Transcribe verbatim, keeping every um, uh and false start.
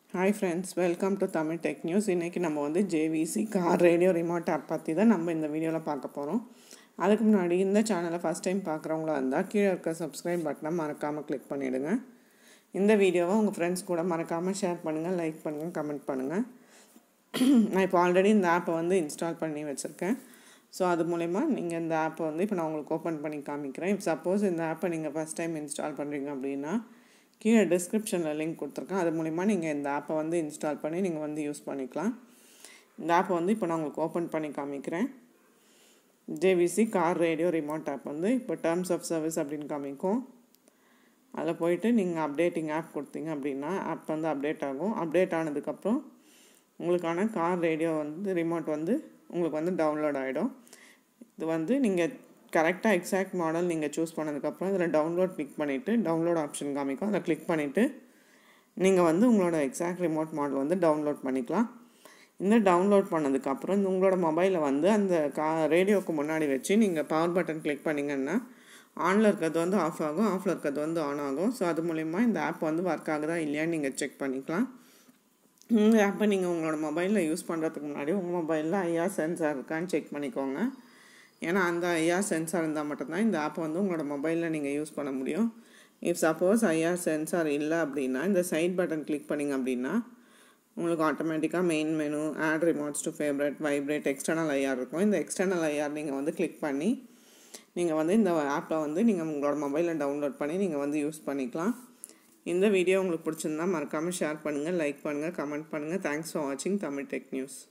Hi friends, welcome to Tamil Tech News. இன்னைக்கு நம்ம வந்து J V C Car Radio remote app பற்றி தான் நம்ம இந்த வீடியோவில் பார்க்க போகிறோம். அதுக்கு முன்னாடி இந்த சேனலை ஃபஸ்ட் டைம் பார்க்குறவங்களா இருந்தால் கீழே இருக்க சப்ஸ்கிரைப் பட்டனை மறக்காமல் கிளிக் பண்ணிவிடுங்க. இந்த வீடியோவை உங்கள் ஃப்ரெண்ட்ஸ் கூட மறக்காமல் ஷேர் பண்ணுங்கள், லைக் பண்ணுங்கள், கமெண்ட் பண்ணுங்கள். நான் இப்போ ஆல்ரெடி இந்த ஆப்பை வந்து இன்ஸ்டால் பண்ணி வச்சுருக்கேன். ஸோ அது மூலமா நீங்கள் இந்த ஆப்பை வந்து இப்போ நான் உங்களுக்கு ஓப்பன் பண்ணி காமிக்கிறேன். இப்போ சப்போஸ் இந்த ஆப்பை நீங்கள் ஃபஸ்ட் டைம் இன்ஸ்டால் பண்ணுறீங்க அப்படின்னா கீழே டிஸ்கிரிப்ஷனில் லிங்க் கொடுத்துருக்கேன். அது மூலிமா நீங்கள் இந்த ஆப்பை வந்து இன்ஸ்டால் பண்ணி நீங்கள் வந்து யூஸ் பண்ணிக்கலாம். இந்த ஆப்பை வந்து இப்போ நான் உங்களுக்கு ஓப்பன் பண்ணி காமிக்கிறேன். J V C Car Radio remote app வந்து இப்போ டேர்ம்ஸ் ஆஃப் சர்வீஸ் அப்படின்னு காமிக்கும். அதில் போயிட்டு நீங்கள் அப்டேட்டிங் ஆப் கொடுத்தீங்க அப்படின்னா ஆப் வந்து அப்டேட் ஆகும். அப்டேட் ஆனதுக்கப்புறம் உங்களுக்கான கார் ரேடியோ வந்து ரிமோட் வந்து உங்களுக்கு வந்து டவுன்லோட் ஆகிடும். இது வந்து நீங்கள் கரெக்டாக எக்ஸாக்ட் மாடல் நீங்கள் சூஸ் பண்ணதுக்கப்புறம் இதில் டவுன்லோட் கிளிக் பண்ணிவிட்டு டவுன்லோட் ஆப்ஷன் காமிக்கும். அதை கிளிக் பண்ணிவிட்டு நீங்கள் வந்து உங்களோட எக்ஸாக்ட் ரிமோட் மாடல் வந்து டவுன்லோட் பண்ணிக்கலாம். இந்த டவுன்லோட் பண்ணதுக்கப்புறம் இந்த உங்களோட மொபைலில் வந்து அந்த கா ரேடியோவுக்கு முன்னாடி வச்சு நீங்கள் பவர் பட்டன் கிளிக் பண்ணிங்கன்னா ஆனில் இருக்கிறது வந்து ஆஃப் ஆகும், ஆஃபில் இருக்கிறது வந்து ஆன் ஆகும். ஸோ அது மூலிமா இந்த ஆப் வந்து ஒர்க் ஆகுதா இல்லையான்னு நீங்கள் செக் பண்ணிக்கலாம். இந்த ஆப்பை நீங்கள் உங்களோட மொபைலில் யூஸ் பண்ணுறதுக்கு முன்னாடி உங்கள் மொபைலில் ஐஆர் சென்சார் இருக்கான்னு செக் பண்ணிக்கோங்க. ஏன்னா அந்த ஐஆர் சென்சார் இருந்தால் மட்டும்தான் இந்த ஆப்பை வந்து உங்களோட மொபைலில் நீங்கள் யூஸ் பண்ண முடியும். இஃப் சப்போஸ் ஐஆர் சென்சார் இல்லை அப்படின்னா இந்த சைட் பட்டன் கிளிக் பண்ணிங்க அப்படின்னா உங்களுக்கு ஆட்டோமேட்டிக்காக main menu, add remotes to favourite, vibrate, external IR இருக்கும். இந்த எக்ஸ்டர்னல் ஐஆர் நீங்கள் வந்து கிளிக் பண்ணி நீங்கள் வந்து இந்த ஆப்பை வந்து நீங்கள் உங்களோட மொபைலில் டவுன்லோட் பண்ணி நீங்கள் வந்து யூஸ் பண்ணிக்கலாம். இந்த வீடியோ உங்களுக்கு பிடிச்சிருந்தா மறக்காமல் ஷேர் பண்ணுங்கள், லைக் பண்ணுங்கள், கமெண்ட் பண்ணுங்கள். தேங்க்ஸ் ஃபார் வாட்சிங் தமிழ் டெக் நியூஸ்.